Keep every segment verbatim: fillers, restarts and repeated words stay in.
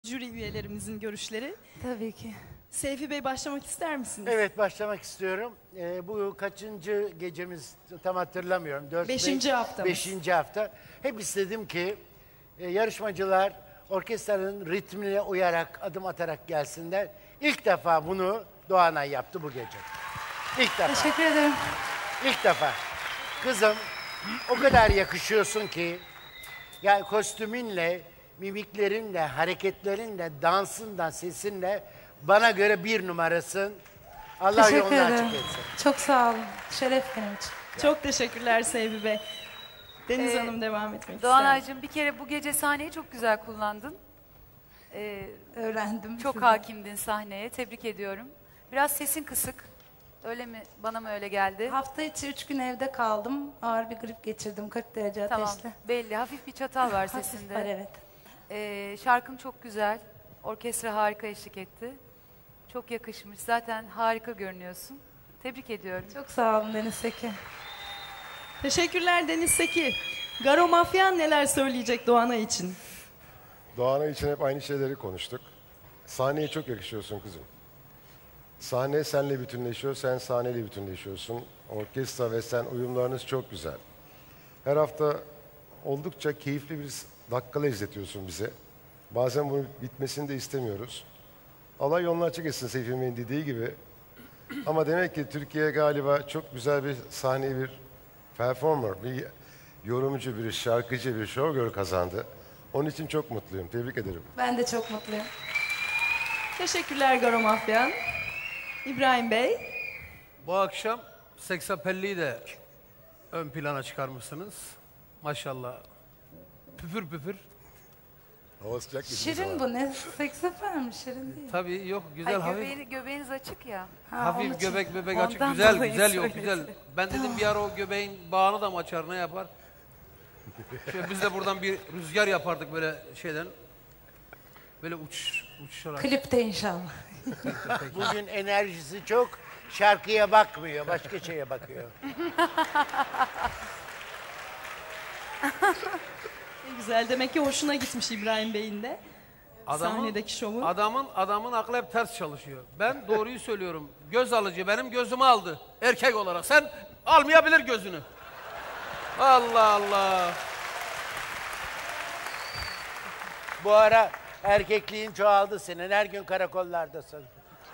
Jüri üyelerimizin görüşleri. Tabii ki. Seyfi Bey, başlamak ister misiniz? Evet, başlamak istiyorum. Ee, bu kaçıncı gecemiz tam hatırlamıyorum. Dört, Beşinci beş- haftamız. Beşinci hafta. Hep istedim ki e, yarışmacılar orkestranın ritmine uyarak, adım atarak gelsinler. İlk defa bunu Doğanay yaptı bu gece. İlk defa. Teşekkür ederim. İlk defa. Kızım, o kadar yakışıyorsun ki, yani kostümünle, mimiklerinle, hareketlerinle, dansınla, sesinle bana göre bir numarasın. Allah Teşekkür yolunu ederim. açık etsin. Çok sağ olun. Şeref benim için. Çok teşekkürler Seyfi Bey. Deniz Ee, Hanım devam etmek ister. Doğanaycığım, bir kere bu gece sahneyi çok güzel kullandın. Ee, Öğrendim. çok sizden. hakimdin sahneye. Tebrik ediyorum. Biraz sesin kısık. Öyle mi? Bana mı öyle geldi? Hafta içi üç gün evde kaldım. Ağır bir grip geçirdim. kırk derece Tamam. ateşle. Belli. Hafif bir çatal var Hafif sesinde. var, evet. Ee, şarkın çok güzel. Orkestra harika eşlik etti. Çok yakışmış. Zaten harika görünüyorsun. Tebrik ediyorum. Çok sağ olun Deniz Seki. Teşekkürler Deniz Seki. Garo Mafyan neler söyleyecek Doğanay için? Doğanay için hep aynı şeyleri konuştuk. Sahneye çok yakışıyorsun kızım. Sahne senle bütünleşiyor, sen sahneyle bütünleşiyorsun. Orkestra ve sen uyumlarınız çok güzel. Her hafta oldukça keyifli bir dakikalar izletiyorsun bize. Bazen bunun bitmesini de istemiyoruz. Allah yolunu açık etsin Seyfi Bey'in dediği gibi. Ama demek ki Türkiye galiba çok güzel bir sahne, bir performer, bir yorumcu, bir şarkıcı, bir showgirl kazandı. Onun için çok mutluyum. Tebrik ederim. Ben de çok mutluyum. Teşekkürler Garo Mafyan. İbrahim Bey. Bu akşam seksapelliyi de ön plana çıkarmışsınız. Maşallah. Püfür püfür. Hava sıcak gibi Şirin bu ne? Seksapel mi? Şirin değil. Tabii yok güzel Ay, hafif. göbeğini, göbeğiniz açık ya. Ha, onun Hafif için. göbek bebek Ondan açık. Güzel dolayı güzel yok söyledi. güzel. Ben dedim bir ara o göbeğin bağını da mı açar ne yapar? Şöyle biz de buradan bir rüzgar yapardık böyle şeyden. Böyle uç uçuşarak. Klipte inşallah. Bugün enerjisi çok, şarkıya bakmıyor, başka şeye bakıyor. Ne güzel. Demek ki hoşuna gitmiş İbrahim Bey'in de. Adamın, Sahnedeki şovu. Adamın, adamın aklı hep ters çalışıyor. Ben doğruyu söylüyorum. Göz alıcı benim gözümü aldı. Erkek olarak. Sen almayabilir gözünü. Allah Allah. Bu ara erkekliğin çoğaldı senin, her gün karakollardasın.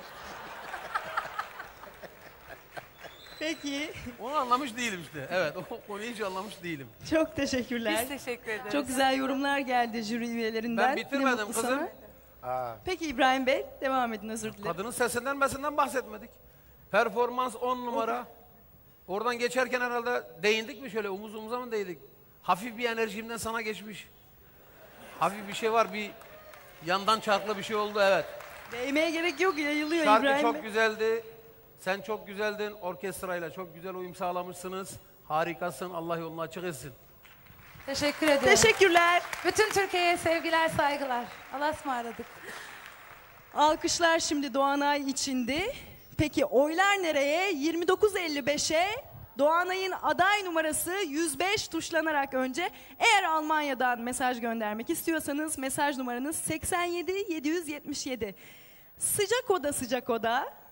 Peki. Onu anlamış değilim işte. Evet, o konuyu hiç anlamış değilim. Çok teşekkürler. Biz teşekkür ederiz. Çok güzel yorumlar geldi jüri üyelerinden. Ben bitirmedim Ne mutlu kızım. sana. Aa. Peki İbrahim Bey, devam edin, özür dilerim. Kadının sesinden mesinden bahsetmedik. Performans on numara. Oradan geçerken herhalde değindik mi şöyle, omuz omuza mı değdik? Hafif bir enerjimden sana geçmiş. Hafif bir şey var, bir yandan çarklı bir şey oldu, evet. Değmeye gerek yok, yayılıyor Şarkı İbrahim çok Bey. güzeldi. Sen çok güzeldin. Orkestrayla çok güzel uyum sağlamışsınız. Harikasın. Allah yolunu açık etsin. Teşekkür ederim. Teşekkürler. Bütün Türkiye'ye sevgiler, saygılar. Allah'a ısmarladık. Alkışlar şimdi Doğanay içindi. Peki oylar nereye? yirmi dokuz elli beşe Doğanay'ın aday numarası yüz beş tuşlanarak önce. Eğer Almanya'dan mesaj göndermek istiyorsanız mesaj numaranız seksen yedi yedi yüz yetmiş yedi. Sıcak oda sıcak oda.